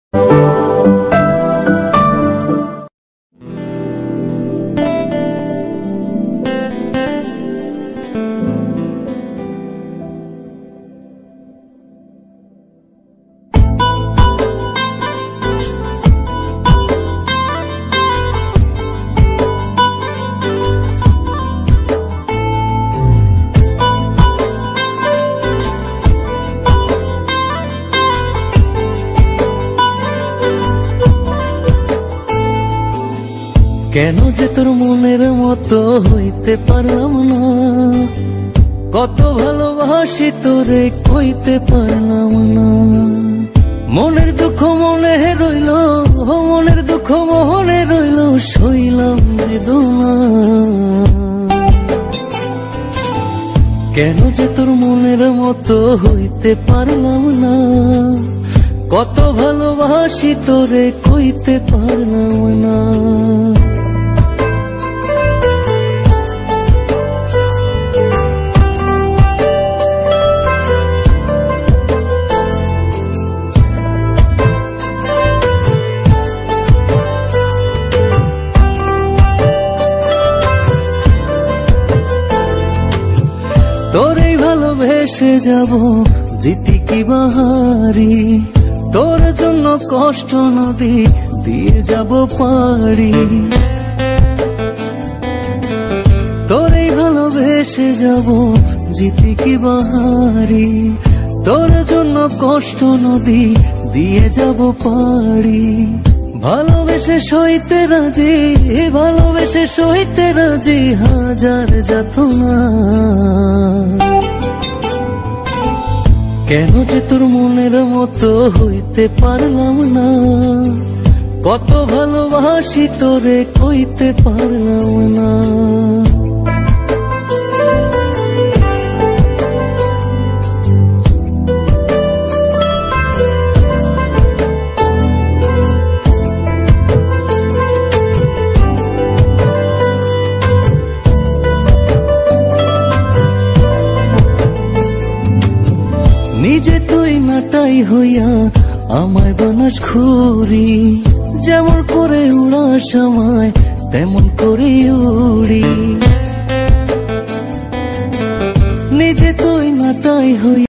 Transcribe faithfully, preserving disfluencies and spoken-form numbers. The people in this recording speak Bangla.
কেন যে তোর মনের মতো হইতে পারলাম না, কত ভালোবাসি তোরে কইতে পারলাম না। মনের দুঃখ মনে রইল, মনের দুঃখ মনে রইল, সইলাম বেদনা। কেন যে তোর মনের মতো হইতে পারলাম না, কত ভালোবাসি তোরে কইতে পারলাম না। তোরেই ভালোবেসে যাব জিতি কি বাহারি, তোর জন্য কষ্ট নদী দিয়ে যাব পাড়ি। তোরেই ভালোবেসে যাব জিতি কি বাহারি, তোর জন্য কষ্ট নদী দিয়ে যাব পাড়ি। ভালোবেসে সইতে রাজি, ভালোবেসে সইতে রাজি হাজার যাতনা। কেন যে তোর মনের মতো হইতে পারলাম না, কত ভালোবাসি তোরে কইতে পারলাম না। নিজে তুই নাটাই হইয়া আমায় বানাস ঘুরি, যেমন করে উড়ার সময় তেমন করে উড়ি। নিজে তুই নাটাই হইয়া